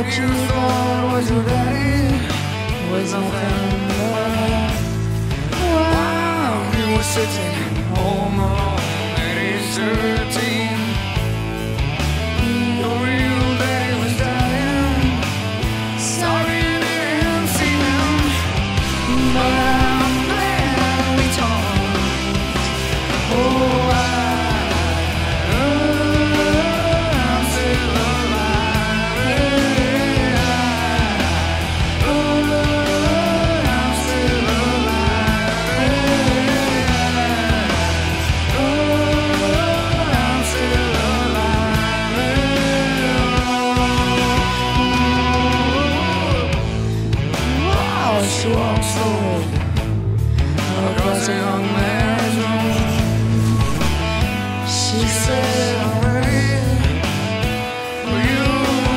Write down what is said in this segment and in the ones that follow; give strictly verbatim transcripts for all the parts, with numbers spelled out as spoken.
what you thought was your daddy was nothing but while you were sitting home alone at age thirteen. Your real daddy was dying. Sorry you didn't see him, but I'm glad we talked. Oh, I, I'm still alive. Oh, I'm still alive. Oh, I'm still alive. Wow, she walks slowly across a young man's room. She said, I'm ready for you.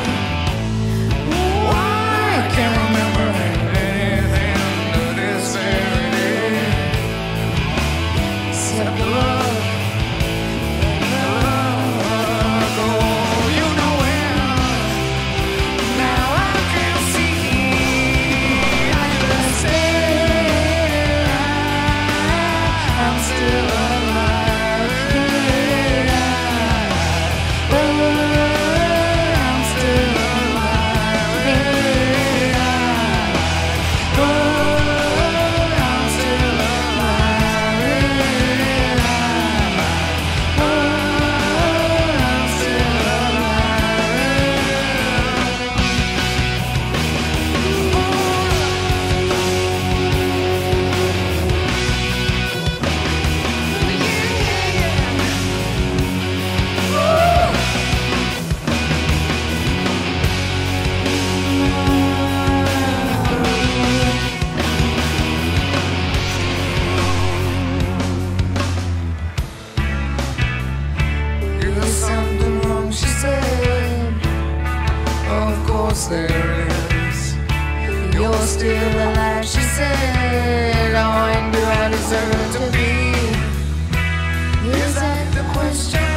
Why I can't remember anything to this very day, except the love, the love. Oh, you know when now I can see. I just say I'm still alive. I'm still alive. I'm still There's something wrong, she said. Of course there is. You're still alive, she said. I wonder I deserve to be. Is that the question?